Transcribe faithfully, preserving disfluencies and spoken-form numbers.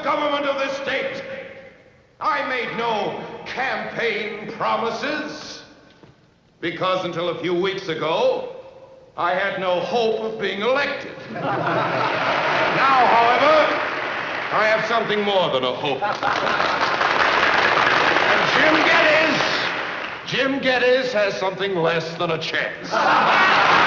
government of this state. I made no campaign promises because until a few weeks ago, I had no hope of being elected. Now, however, I have something more than a hope. And Jim Geddes, Jim Geddes has something less than a chance.